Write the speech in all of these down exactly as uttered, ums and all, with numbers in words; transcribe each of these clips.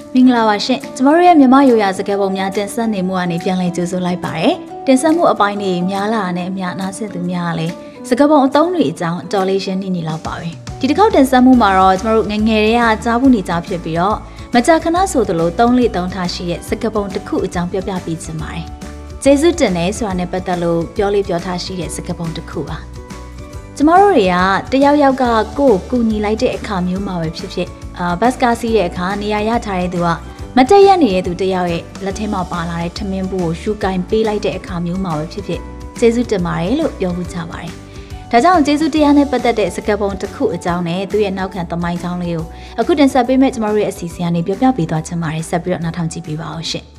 မင်္ဂလာပါရှင်ကျမတို့ရဲ့မြန်မာရိုးရာစကားပုံများတင်ဆက်နေမှုကနေပြန်လည်ကြိုဆိုလိုက်ပါတယ်တင်ဆက်မှုအပိုင်းတွေများလာတဲ့အမျှနားဆင်သူများလည်းစကားပုံအသုံးတွေအကြောင်းတော်လေးရှင်းနေနေလောက်ပါပဲဒီတစ်ခေါက်တင်ဆက်မှုမှာတော့ကျမတို့ငငယ်တွေကကြားဘူးနေကြဖြစ်ပြီးတော့မကြာခဏဆိုသလိုသုံးလေးသုံးထားရှိတဲ့စကားပုံတစ်ခုအကြောင်းပြောပြပေးချင်ပါတယ်ကျေးဇူးတင်နေဆိုတာနဲ့ပတ်သက်လို့ပြောလေးပြောထားရှိတဲ့စကားပုံတစ်ခုပါကျမတို့တွေကတယောက်ယောက်ကကိုယ့်ကိုကူညီလိုက်တဲ့အခါမျိုးမှာပဲဖြစ်ဖြစ်အာဘတ်ကားစီးတဲ့အခါနေရာရထားတဲ့သူကမတက်ရက်နေတဲ့သူတယောက်ရဲ့လက်ထဲမှာပါလာတဲ့ထမင်းဘူးကိုရှူကင်ပေးလိုက်တဲ့အခါမျိုးမှာပဲဖြစ်ဖြစ်ကျေးဇူးတင်ပါတယ်လို့ပြောမှုချပါတယ်။ဒါကြောင့်ကျေးဇူးတရားနဲ့ပတ်သက်တဲ့စကားပုံတစ်ခုအကြောင်းနဲ့သူ့ရဲ့နောက်ခံသမိုင်းကြောင်းလေးကိုအခုတင်ဆက်ပေးမယ့်ကျမတို့ရဲ့အစီအစဉ်ကနေပြောပြပေးသွားချင်ပါတယ်ဆက်ပြီးတော့နားထောင်ကြည့်ပေးပါအောင်ရှင်။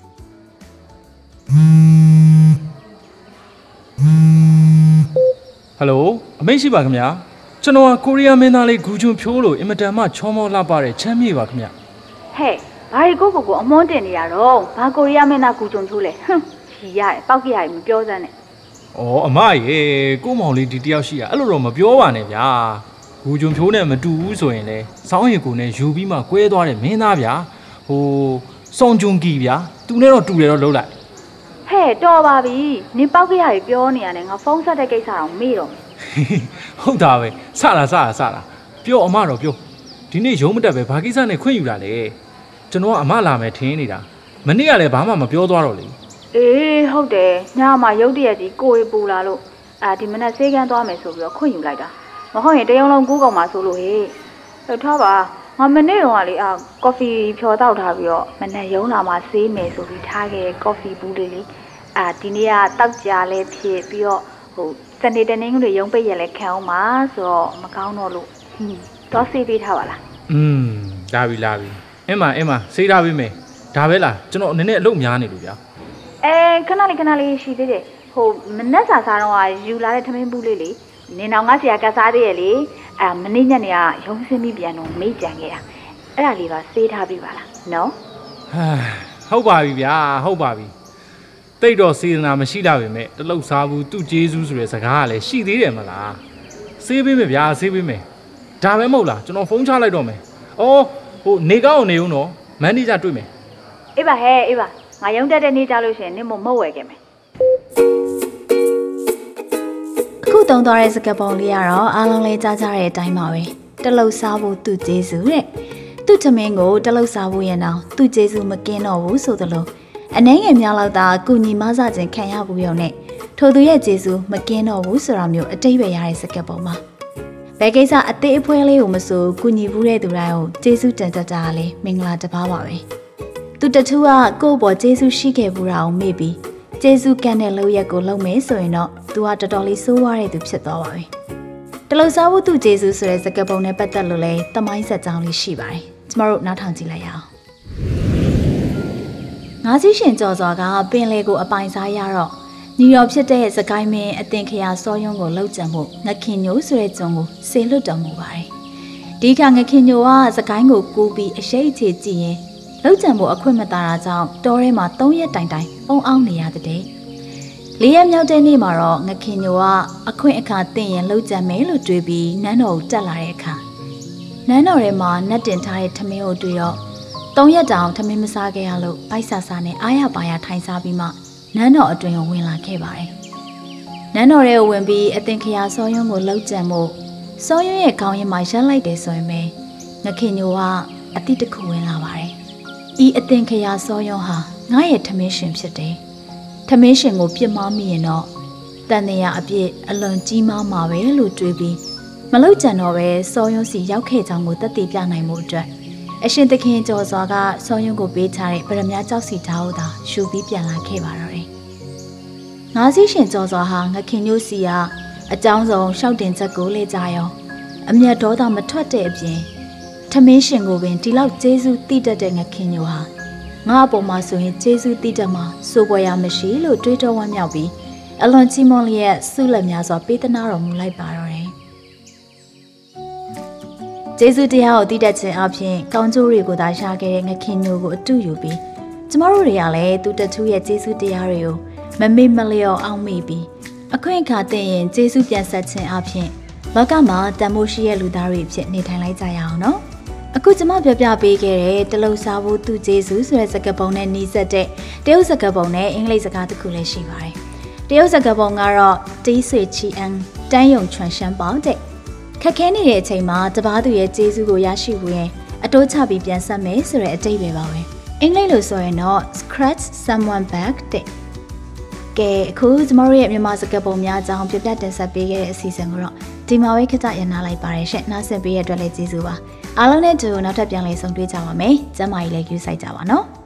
ဟယ်လိုအမေရှိပါခင်ဗျာကျွန်တော်ကကိုရီးယားမင်းသားလေးဂူဂျွန်ဖြိုးလို့အင်မတန်မှချောမောလှပတဲ့ချမ်းမြေပါခင်ဗျာဟဲ့ဘာရီကိုကိုကိုအမွန်းတင်နေရတော့ဘာကိုရီးယားမင်းသားဂူဂျွန်ဖြိုးလဲဟွန်းဖြီးရတယ်ပောက်ကြရတယ်မပြောစမ်းနဲ့ဩအမရေကိုမောင်လေးဒီတယောက်ရှိရအဲ့လိုတော့မပြောပါနဲ့ဗျာဂူဂျွန်ဖြိုးနဲ့မတူဘူးဆိုရင်လေစောင်းရီကိုနဲ့ယူပြီးမှကွဲသွားတဲ့မင်းသားဗျာဟိုစုံဂျွန်ကီဗျာသူနဲ့တော့တူတယ်တော့လှုပ်လိုက်ဟဲ့တော်ပါပြီနင်ပောက်ကြရပြောနေရတယ်ငါဖုန်းဆက်တဲ့ကိစ္စတော့မေ့တော့ဟုတ်တာပဲစလာစလာစလာပြောအမတော့ပြောဒီနေ့ရုံးမတက်ပဲဘာကိစ္စနဲ့ခွင့်ယူလာလဲကျွန်တော်ကအမလာမယ်ထင်းနေတာမနေ့ကလည်းဘာမှမပြောသွားတော့လေအေးဟုတ်တယ်ညမှာရုတ်တရက်ကြီးကိုယ်ပူလာလို့အာဒီမနက်ဆေးကန်းသွားမယ်ဆိုပြီးတော့ခွင့်ယူလိုက်တာမဟုတ်ရင်တရုံလုံးကူးကောင်မှာဆိုလို့ဟေ့ဟုတ်ထားပါငါမနေ့တော့ကလေအာကော်ဖီဖြော်တောက်ထားပြီးတော့မနက်ရုံးလာမှဆေးမယ်ဆိုပြီးထားခဲ့ကော်ဖီဘူးလေးလေအာဒီနေ့ကတောက်ကြလဲဖြစ်ပြီးတော့ဟိုစနေတနင်္ဂနွေရုံးပိတ်ရလဲခံအောင်ပါဆိုတော့မကောင်းတော့လို့ဟင်းတော့ဆေးပေးထားပါလားอืมလာပြီလာပြီအင်းမအင်းမဆေးထားပြီမယ်ဒါပဲလားကျွန်တော်နည်းနည်းအလုပ်များနေလို့ဗျာအဲခဏလေးခဏလေးရှိသေးတယ်ဟိုမနက်စာစားတော့ယူလာတဲ့ထမင်းဘူးလေးလေနင်အောင်ငါဆရာကစားသေးရဲ့လေအဲမနေ့ညနေကရုံးစင်းပြီးပြန်တော့မေ့ကြံခဲ့တာအဲ့ဒါလေးပါဆေးထားပြီပါလားနော်ဟာဟုတ်ပါပြီဗျာဟုတ်ပါပြီတိတ်တော့စေတနာမရှိတာပဲမဲ့တလုတ်စားဘူးသူ့ကျေးဇူးဆိုတဲ့စကားကလည်းရှိသေးတယ်မလားဆေးပေးမယ်ဗျာဆေးပေးမယ်ဒါပဲမဟုတ်လားကျွန်တော်ဖုန်းချလိုက်တော့မယ်အော်ဟိုနေကောင်းနေဦးနော်မန်နေဂျာတွေ့မယ်အေးပါဟဲ့အေးပါငါရုံးတက်တဲ့နေ့ကြလို့ရှိရင်နင်မမဟုတ်ဝယ်ခဲ့မယ်အခုတုံးသွားတဲ့စကားပုံလေးကတော့အားလုံးလေးကြားကြတဲ့အတိုင်းပါပဲတလုတ်စားဖို့သူ့ကျေးဇူးတဲ့သူ့ထမင်းကိုတလုတ်စားဖို့ရင်တော့သူ့ကျေးဇူးမကင်းတော့ဘူးဆိုသလိုအနှဲငယ်များလောက်သာကုညီမဆခြင်းခံရဘူးရုံနဲ့ထိုသူရဲ့ကျေးဇူးမကင်းတော့ဘူးဆိုတာမျိုးအတိတ်ပဲရတဲ့စကားပုံမှာဘယ်ကိစ္စအသေးအဖွဲလေးကိုမဆိုကုညီဘူးတဲ့သူတိုင်းကိုကျေးဇူးတင်တတ်တာလေမင်္ဂလာတစ်ပါးပါပဲသူတထူးကကိုယ့်ဘောကျေးဇူးရှိခဲ့ဘူးတာကိုမေ့ပြီးကျေးဇူးကမ်းတဲ့လောက်ရက်ကိုလုပ်မယ်ဆိုရင်တော့သူကတော်တော်လေးစိုးဝါးတဲ့သူဖြစ်သွားပါပဲတလို့စားဖို့သူကျေးဇူးဆိုတဲ့စကားပုံနဲ့ပတ်သက်လို့လဲသမိုင်းဆက်ကြောင်းလေးရှိပါတယ်ကျမတို့နားထောင်ကြည့်လိုက်ရအောင်ငါးစီးရှင်ကြော်စွာကပင်လေကိုအပိုင်စားရတော့ညီတော်ဖြစ်တဲ့စကိုင်းမင်းအတင်ခရာစောယုံကိုလှုပ်ကြံမှုငခင်ညိုဆိုတဲ့ကျွန်ကိုဆေလွတ်တော်မူပါတယ်ဒီခါငခင်ညိုကစကိုင်းကိုကူးပြီးအရှိတ်ချေကြည့်ရင်လှုပ်ကြံမှုအခွင့်မသာတာကြောင့်တောထဲမှာသုံးရက်တိုင်တိုင်အုံအောင်နေရတဲ့လေးရက်မြောက်တဲ့နေ့မှာတော့ငခင်ညိုကအခွင့်အခါတင်ရင်လှုပ်ကြံမယ်လို့တွေးပြီးနန်းတော်ကိုတက်လာတဲ့အခါနန်းတော်ထဲမှာနတ်တင်ထားတဲ့ထမင်းကိုတွေ့တော့သုံးရက်တောင်ထမင်းမစားခဲ့ရလို့ဗိုက်ဆာဆာနဲ့အားရပါရထိုင်စားပြီးမှနန်းတော်အတွင်ကိုဝင်လာခဲ့ပါတယ်။နန်းတော်ထဲကိုဝင်ပြီးအသင်ခရာစောယုံကိုလှုပ်ကြံမှုစောယုံရဲ့ခေါင်းရင်းမှာရက်လိုက်တယ်ဆိုရင်ပဲငခင်ညိုကအတိတခုဝင်လာပါတယ်။ဤအသင်ခရာစောယုံဟာငါရဲ့ထမင်းရှင်ဖြစ်တယ်။ထမင်းရှင်ကိုပြစ်မှားမိရင်တော့တန်တရားအပြစ်အလွန်ကြီးမားမှာပဲလို့တွေးပြီးမလှုပ်ကြံတော့ပဲစောယုံစီရောက်ခဲ့ကြောင်းကိုသက်သေပြနိုင်မှုအတွက်အရှင်သခင်ကျော်စွာကစောယုံကိုပေးချတဲ့ဗရမ ्या ကြောက်စီထားဦးသာရှူပြီးပြန်လာခဲ့ပါတော့တယ်။ငါးစီးရှင်ကျော်စွာဟာငခင်ညိုစီကအကြောင်းဆုံးရှောက်တင်ချက်ကိုလေ့ကြရောအမျက်ဒေါသမထွက်တဲ့အပြင်ထမင်းရှင်ကိုပင်ဒီလောက်ကျေးဇူးတိတတ်တဲ့ငခင်ညိုဟာငါအပေါ်မှာဆိုရင်ကျေးဇူးတိတတ်မှာစိုးပွားရမရှိလို့တွေးတောဝမ်းမြောက်ပြီးအလွန်ချီးမွမ်းလျက်ဆုလက်များစွာပေးသနာတော်မူလိုက်ပါတော့တယ်။ကျေးဇူးတရားကိုတည်တတ်ခြင်းအပြင်ကောင်းကျိုးတွေကိုသာရှာခဲ့တဲ့ငခင်ညိုကိုအတူယူပြီးကျမတို့တွေကလည်းသူတထူးရဲ့ကျေးဇူးတရားတွေကိုမမေ့မလျော့အောင်မေ့ပြီးအခွင့်အခါတင်ရင်ကျေးဇူးပြန်ဆက်ခြင်းအပြင်လောကမှာတန်ဖိုးရှိတဲ့လူသားတွေဖြစ်နေထိုင်လိုက်ကြရအောင်နော်အခုကျမပြောပြပေးခဲ့တဲ့တလုံးစားဖို့သူကျေးဇူးဆိုတဲ့စကားပုံနဲ့နှီးစပ်တဲ့တရုတ်စကားပုံနဲ့အင်္ဂလိပ်စကားတစ်ခုလည်းရှိပါတယ်။တရုတ်စကားပုံကတော့တီးဆွေချီအန်တန်းယုံချွန်ရှမ်းပေါတဲ့ခက်ခဲနေတဲ့အချိန်မှာတပားသူရဲ့ကျေးဇူးကိုရရှိဖို့ရင်အတိုးချပြီးပြန်ဆက်မယ်ဆိုတဲ့အတိတ်ပဲပါပဲ။အင်္ဂလိပ်လိုဆိုရင်တော့ scratch someone back တဲ့ကဲအခုကျမတို့ရဲ့မြန်မာစကားပုံများအကြောင်းပြပြတင်ဆက်ပေးခဲ့တဲ့အစီအစဉ်ကိုတော့ဒီမှာပဲခကြရနာလိုက်ပါတယ်ရှင့်နောက်ဆက်ပေးရတဲ့အတွက်လည်းကျေးဇူးပါအားလုံးနဲ့တူနောက်ထပ်ပြန်လည်ဆုံတွေ့ကြပါမယ်ကျမကြီးလည်းယူဆိုင်ကြပါနော်